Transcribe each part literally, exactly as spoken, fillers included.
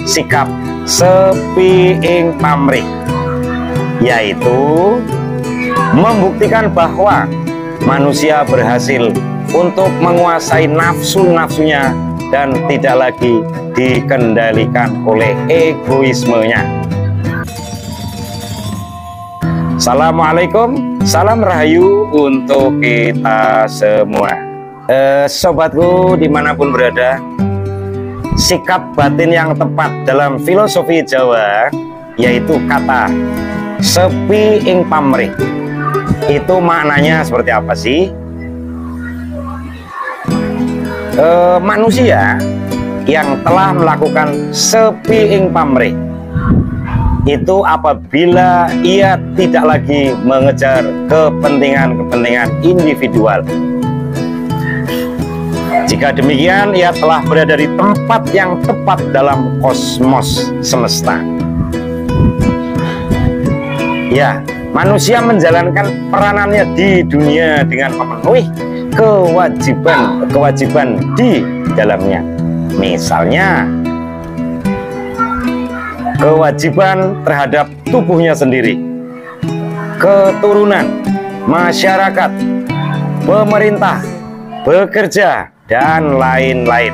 sikap sepi ing pamrih, yaitu membuktikan bahwa manusia berhasil untuk menguasai nafsu-nafsunya dan tidak lagi dikendalikan oleh egoismenya. Assalamualaikum, salam rahayu untuk kita semua. eh, Sobatku dimanapun berada, sikap batin yang tepat dalam filosofi Jawa yaitu kata sepi ing pamrih. Itu maknanya seperti apa sih? E, manusia yang telah melakukan sepi ing pamrih itu apabila ia tidak lagi mengejar kepentingan-kepentingan individual. Jika demikian, ia telah berada di tempat yang tepat dalam kosmos semesta. Ya, manusia menjalankan peranannya di dunia dengan memenuhi kewajiban-kewajiban di dalamnya. Misalnya, kewajiban terhadap tubuhnya sendiri, keturunan, masyarakat, pemerintah, bekerja, dan lain-lain.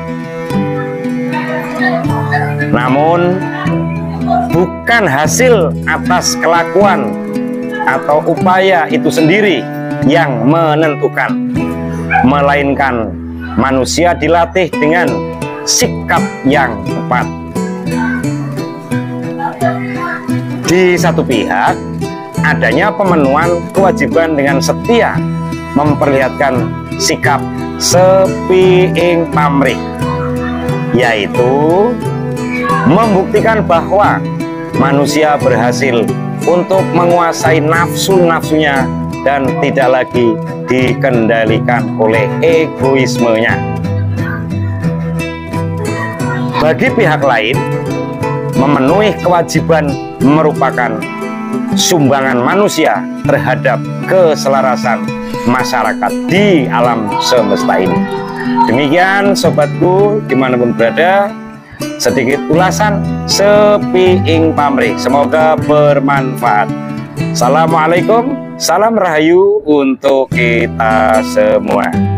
Namun, bukan hasil atas kelakuan atau upaya itu sendiri yang menentukan, melainkan manusia dilatih dengan sikap yang tepat. Di satu pihak, adanya pemenuhan kewajiban dengan setia memperlihatkan sikap sepi ing pamrih, yaitu membuktikan bahwa manusia berhasil untuk menguasai nafsu-nafsunya dan tidak lagi dikendalikan oleh egoismenya. Bagi pihak lain, memenuhi kewajiban merupakan sumbangan manusia terhadap keselarasan masyarakat di alam semesta ini. Demikian sobatku dimanapun berada, sedikit ulasan sepi ing pamrih, semoga bermanfaat. Assalamualaikum, salam rahayu untuk kita semua.